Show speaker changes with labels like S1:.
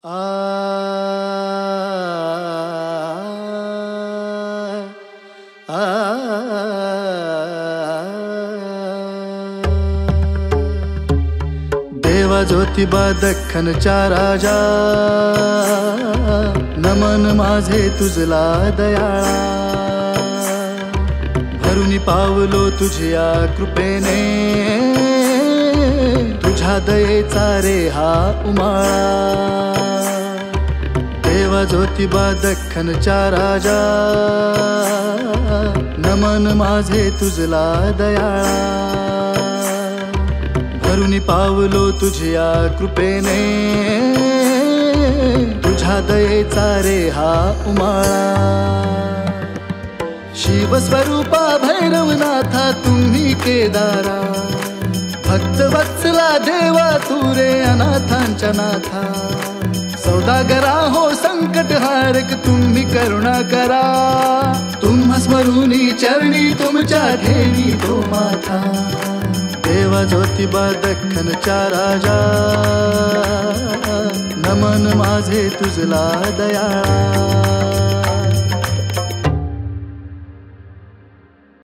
S1: देवा ज्योतिबा दख्खनचा राजा, नमन माझे तुझला दयाळा। भरुनी पावलो तुझ्या कृपेने, तुझ्या दयेचा रे हा उमाळा। देवा ज्योतिबा दख्खनचा राजा, नमन माझे तुझला दयाळा। भरुनी पावलो तुझ्या कृपेने, तुझ्या दयेचा रे हा उमाळा। शिवस्वरूपा भैरवनाथा तुम्ही केदारा, भक्त वत्सला देवा तू रे अनाथांच्या नाथा। सौदागरा हो संकट हारक तुम्ही करुणा करा, तुम्हा स्मरुनी चरणी तुमच्या ठेवी तो माथा। देवा ज्योतिबा दख्खनचा राजा, नमन माझे तुझला दयाळा।